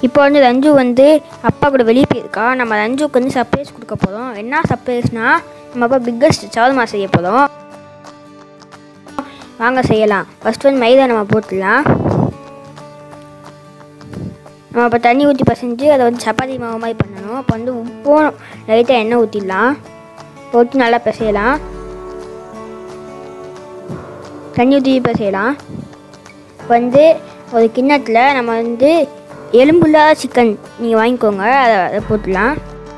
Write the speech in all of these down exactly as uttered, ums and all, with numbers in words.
இப்போ வந்து ரஞ்சு வந்து அப்பா கூட வெளியே போயிருக்கா. நம்ம ரஞ்சுக்கு வந்து சர்ப்ரைஸ் கொடுக்க போகிறோம். என்ன சர்ப்ரைஸ்னால் நம்ம அப்பா பிக்கஸ்ட் ஷவர்மா செய்ய போகிறோம். வாங்க செய்யலாம். ஃபஸ்ட்டு வந்து மைதா நம்ம போட்டுடலாம். நம்ம இப்போ தண்ணி ஊற்றி பசைஞ்சு அதை வந்து சப்பாத்தி மாவு மாதிரி பண்ணணும். அப்போ வந்து உப்பும் லைட்டாக எண்ணெய் ஊற்றிடலாம். போட்டு நல்லா பிசையலாம். தண்ணி ஊற்றி பிசையலாம். இப்போ வந்து ஒரு கிண்ணத்தில் நம்ம வந்து எலும்புல்லாத சிக்கன் நீங்கள் வாங்கிக்கோங்க. அதை அதை போட்டுடலாம்.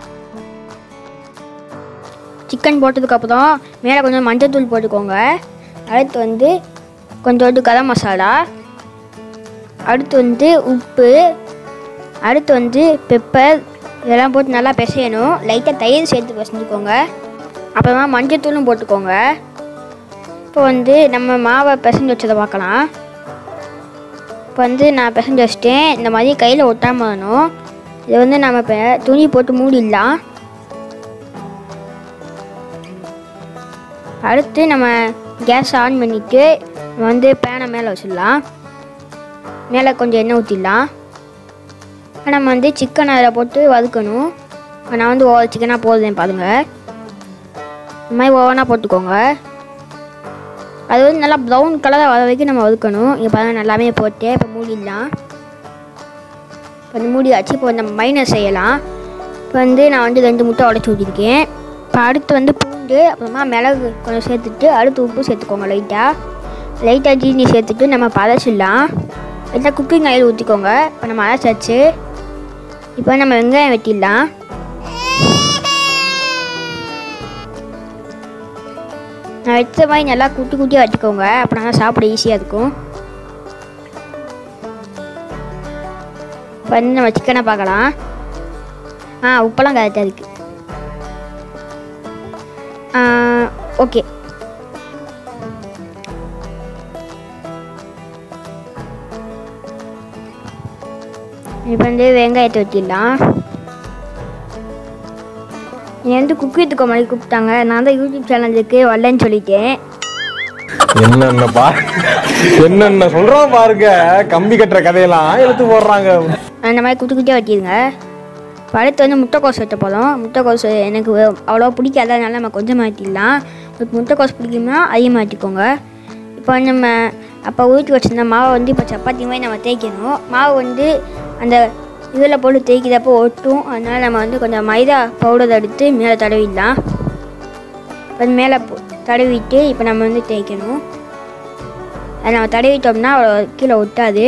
சிக்கன் போட்டதுக்கப்புறம் மேலே கொஞ்சம் மஞ்சள் தூள் போட்டுக்கோங்க. அடுத்து வந்து கொஞ்சோண்டு கரம் மசாலா, அடுத்து வந்து உப்பு, அடுத்து வந்து பெப்பர், இதெல்லாம் போட்டு நல்லா பிசையணும். லைட்டாக தயிர் சேர்த்து பிசைஞ்சுக்கோங்க. அப்புறமா மஞ்சள் தூளும் போட்டுக்கோங்க. இப்போ வந்து நம்ம மாவை பிசைஞ்சு வச்சதை பார்க்கலாம். இப்போ வந்து நான் பிசைஞ்சு வச்சிட்டேன். இந்த மாதிரி கையில் ஒட்டாமல் வரணும். இதை வந்து நம்ம இப்போ துணி போட்டு மூடிடலாம். அடுத்து நம்ம கேஸ் ஆன் பண்ணிவிட்டு நம்ம வந்து பேனை மேலே வச்சிடலாம். மேலே கொஞ்சம் எண்ணெய் ஊற்றிடலாம். நம்ம வந்து சிக்கன் அதில் போட்டு வதக்கணும். நான் வந்து ஓவர் சிக்கனாக போடுறேன் பாருங்கள். இந்த மாதிரி ஓவனாக போட்டுக்கோங்க. அது வந்து நல்லா ப்ரௌன் கலராக வர வரைக்கும் நம்ம வதக்கணும். இங்கே பாருங்கள் நல்லாவே போட்டு இப்போ மூடிடலாம். இப்போ வந்து மூடி வச்சு இப்போ நம்ம மைனஸ் செய்யலாம். இப்போ வந்து நான் வந்து ரெண்டு முட்டை உடச்சி ஊற்றிருக்கேன். இப்போ அடுத்து வந்து பூண்டு, அப்புறமா மிளகு கொஞ்சம் சேர்த்துட்டு அடுத்து உப்பு சேர்த்துக்கோங்க. லைட்டாக லைட்டாக ஜீனி சேர்த்துட்டு நம்ம பதச்சிடலாம். லைட்டாக குக்கிங் ஆயில் ஊற்றிக்கோங்க. இப்போ நம்ம அரைச்சாச்சு. இப்போ நம்ம வெங்காயம் வெட்டிடலாம். நான் வச்ச மாதிரி நல்லா குட்டி குட்டியாக வச்சுக்கோங்க. அப்படின்னா சாப்பிட ஈஸியாக இருக்கும். இப்போ வந்து நம்ம சிக்கனை பார்க்கலாம். ஆ உப்பெல்லாம் கரெக்டாக இருக்குது. ஓகே. இப்போ வந்து வெங்காயத்தை வெட்டிடலாம். நீ வந்து குக் வித் கோமாளி கூப்பிட்டாங்க. நான் தான் யூடியூப் சேனலுக்கு வரலன்னு சொல்லிட்டேன். என்னென்ன பா என்னென்ன சொல்கிறோம் பாருங்க. கம்பி கட்டுற கதையெல்லாம் எடுத்து போடுறாங்க. அந்த மாதிரி குட்டி குட்டியாக வெட்டிடுங்க. இப்போ அடுத்து வந்து முட்டைக்கோஸ் வெட்ட போதும். முட்டைக்கோஸ் எனக்கு அவ்வளோவா பிடிக்காது. அதனால நம்ம கொஞ்சம் மாற்றிடலாம். முட்டைக்கோஸ் பிடிக்கும்னா அதையும் மாற்றிக்கோங்க. இப்போ வந்து நம்ம அப்போ ஊற்றி வச்சுருந்த மாவை வந்து இப்போ சப்பாத்தி மாதிரி நம்ம தேய்க்கணும். மாவு வந்து அந்த இதில் போட்டு தேய்க்கிறப்போ ஒட்டும். அதனால் நம்ம வந்து கொஞ்சம் மைதா பவுடர் எடுத்து மேலே தடவிடலாம். அது மேலே தடவிட்டு இப்போ நம்ம வந்து தேய்க்கணும். அது நம்ம தடவிட்டோம்னா அவ்வளோ கீழே ஒட்டாது.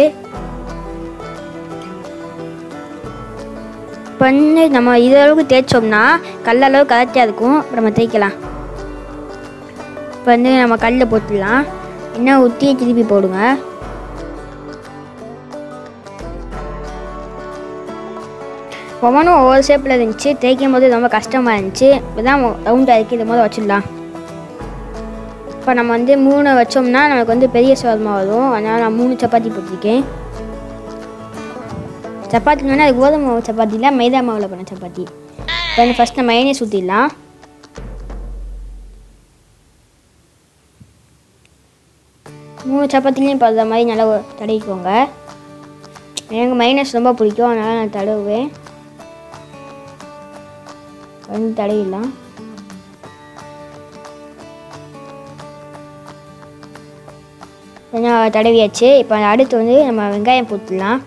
இப்போ வந்து நம்ம இதளவுக்கு தேய்ச்சோம்னா கல்லளவு கரெக்டாக இருக்கும். இப்போ நம்ம தேய்க்கலாம். இப்போ வந்து நம்ம கல்லில் போட்டுடலாம். எண்ணெய் ஊற்றி திருப்பி போடுங்க. ஒவ்வொன்றும் ஒவ்வொரு ஷேப்பில் இருந்துச்சு. தேய்க்கும் போது ரொம்ப கஷ்டமாக இருந்துச்சு. இப்போதான் ரவுண்டாக இருக்குது. இது மாதிரி வச்சிடலாம். இப்போ நம்ம வந்து மூணு வச்சோம்னா நமக்கு வந்து பெரிய ஷவர்மா வரும். அதனால் நான் மூணு சப்பாத்தி போட்டிருக்கேன். சப்பாத்தி வேணால் அது கோதுமை மாவு சப்பாத்தி இல்லை, மைதா மாவில் பண்ண சப்பாத்தி. இப்போ வந்து ஃபஸ்ட் நம்ம மைனஸ் ஊற்றிடலாம். மூணு சப்பாத்திலையும் இப்போ அந்த மாதிரி நல்லா தடவிக்கோங்க. எனக்கு மைனஸ் ரொம்ப பிடிக்கும். அதனால் நான் தடவுவேன். வந்து தடவிடலாம். கொஞ்சம் தடவியாச்சு. இப்போ அடுத்து வந்து நம்ம வெங்காயம் போட்டுடலாம்.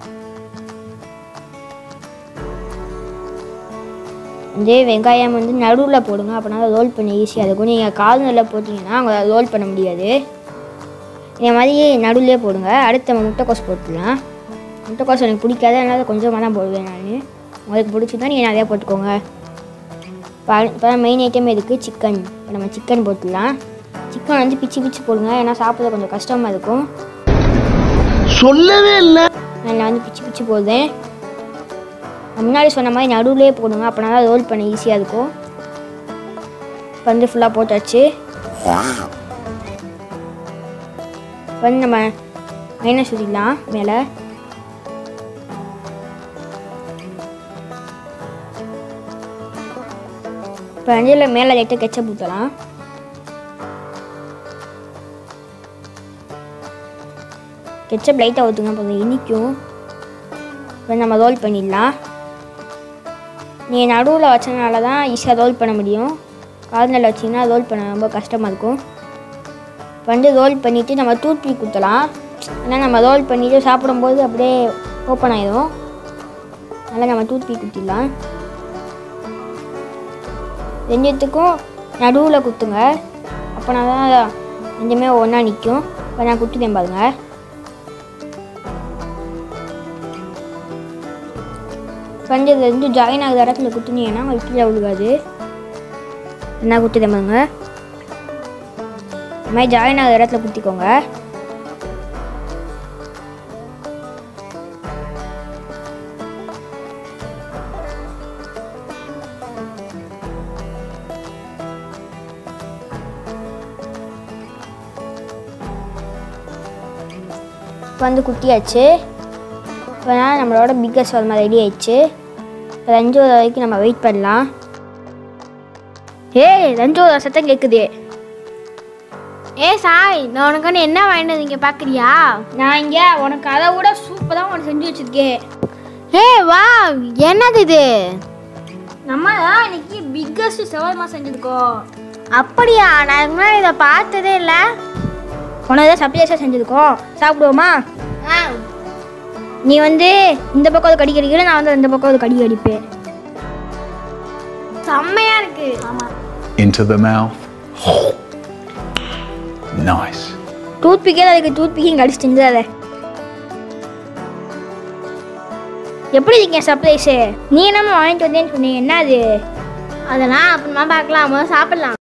வந்து வெங்காயம் வந்து நடுவில் போடுங்க. அப்படின்னா ரோல் பண்ண ஈஸியாக இருக்கும். நீங்கள் கார்னரில் போட்டிங்கன்னா அவங்க ரோல் பண்ண முடியாது. இந்த மாதிரி நடுவிலே போடுங்க. அடுத்து நம்ம முட்டைக்கோஸ் போட்டுடலாம். முட்டைக்கோஸ் எனக்கு பிடிக்காது. அதனால் கொஞ்சமாக தான் போடுவேன் நான். உங்களுக்கு பிடிச்சிருந்தா நீங்கள் நிறையா போட்டுக்கோங்க. இப்போ இப்போ மெயின் ஐட்டம் இருக்குது சிக்கன். இப்போ நம்ம சிக்கன் போட்டுடலாம். சிக்கன் வந்து பிச்சு பிச்சு போடுங்க. ஏன்னா சாப்பிட்றது கொஞ்சம் கஷ்டமாக இருக்கும். சொல்லவே இல்லை. நான் வந்து பிச்சு பிச்சு போடுறேன். முன்னாடி சொன்ன மாதிரி நடுவுலேயே போடுங்க. அப்படின்னா தான் ரோல் பண்ண ஈஸியாக இருக்கும். இப்போ வந்து ஃபுல்லாக போட்டாச்சு. இப்போ வந்து நம்ம மைனஸ் ஊற்றிடலாம் மேலே. இப்போ அஞ்சில் மேலே லைட்டாக கெச்சப் ஊற்றலாம். கெச்சப் லைட்டாக ஊற்றுங்க, கொஞ்சம் இனிக்கும். இப்போ நம்ம ரோல் பண்ணிடலாம். நீ நடுவில் வச்சனால தான் ஈஸியாக ரோல் பண்ண முடியும். கார்னரில் வச்சிங்கன்னா ரோல் பண்ண ரொம்ப கஷ்டமாக இருக்கும். இப்போ வந்து ரோல் பண்ணிவிட்டு நம்ம டூத்பிக் குத்தலாம். ஏன்னா நம்ம ரோல் பண்ணிவிட்டு சாப்பிடும்போது அப்படியே ஓப்பன் ஆகிடும். அதனால் நம்ம டூத்பிக் குத்திடலாம். ரெண்டுத்துக்கும் நடுவில் குத்துங்க. அப்போனா தான் ரெண்டுமே ஒன்றா நிற்கும். இப்போ நான் குத்துதேன் பாருங்க. வந்து ரெண்டு ஜாயின் ஆகுது இடத்துல குத்துனீங்கன்னா உங்களுக்கு கீழே விழுகாது. என்ன குத்துதேன் பாருங்க. இந்த மாதிரி ஜாயின் ஆகுது இடத்துல குத்திக்கோங்க. இப்போ வந்து குத்தியாச்சு. இப்போ நம்மளோட பிக்கஸ்ட் ஷவர்மா ரெடி ஆயிடுச்சு. இப்போ ரஞ்சு வரைக்கும் நம்ம வெயிட் பண்ணலாம். ஏய் ரஞ்சு சத்தம் கேட்குது. ஏ சாய், நான் உனக்கு என்ன வாங்கினது இங்கே பார்க்குறியா? நான் இங்கே உனக்கு அதை விட சூப்பராக உனக்கு செஞ்சு வச்சுருக்கேன். ஏ வா, என்னது இது? நம்ம தான் இன்னைக்கு பிக்கஸ்ட் ஷவர்மா செஞ்சுருக்கோம். அப்படியா? நான் இதுக்கு முன்னாடி இதை பார்த்ததே இல்லை. உனக்கு தான் சர்ப்ரைஸாக செஞ்சுருக்கோம். சாப்பிடுவோமா? ஆ, நீ வந்து இந்த பக்கம் ஒரு கடி கடிக்கிற, நான் வந்து இந்த பக்கம் ஒரு கடி கடிப்பேன். செம்மையா இருக்கு. ஆமாம். Into the mouth. Nice. Tooth பிக்கே அதுக்கு டூத் பிக்கிங் கடிச்சு செஞ்சாத. எப்படி இருக்கீங்க சர்ப்ரைஸு? நீ என்னம்மா வாங்கிட்டு வந்தேன்னு சொன்னீங்க, என்ன அது? அதெல்லாம் அப்புறமா பார்க்கலாம், முதல்ல சாப்பிடலாம்.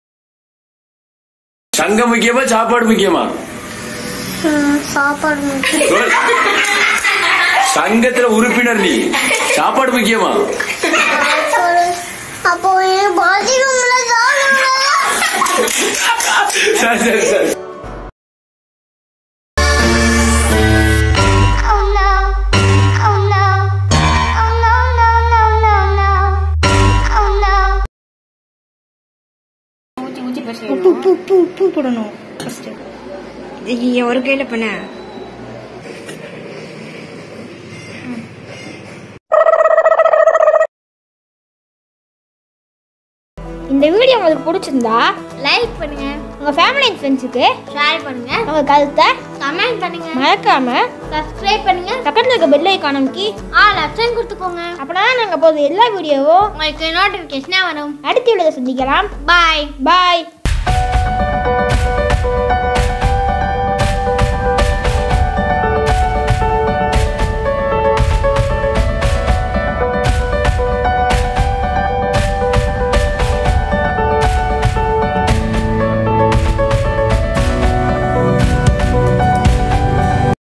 சங்கம் முக்கியமா சாப்பாடு முக்கியமா? சாப்பாடு. சங்கத்துல உறுப்பினர் நீ, சாப்பாடு முக்கியமா? அப்போ சரி சரி சரி. உப்பு உப்பு உப்பு உப்பு போடணும் ஃபர்ஸ்ட். இது ஒரு கையில பண்ண. இந்த வீடியோ உங்களுக்கு பிடிச்சிருந்தா லைக் பண்ணுங்க, உங்க ஃபேமிலி அண்ட் ஃப்ரெண்ட்ஸுக்கு ஷேர் பண்ணுங்க, உங்க கருத்தை கமெண்ட் பண்ணுங்க, மறக்காம சப்ஸ்கிரைப் பண்ணுங்க, பக்கத்துல இருக்க பெல் ஐகான் அமைக்கி ஆல் ஆப்ஷன் கொடுத்துக்கோங்க. அப்பதான் நாங்க போடுற எல்லா வீடியோவும் உங்களுக்கு நோட்டிஃபிகேஷனா வரும். அடுத்த வீடியோல சந்திக்கலாம். பாய் பாய்.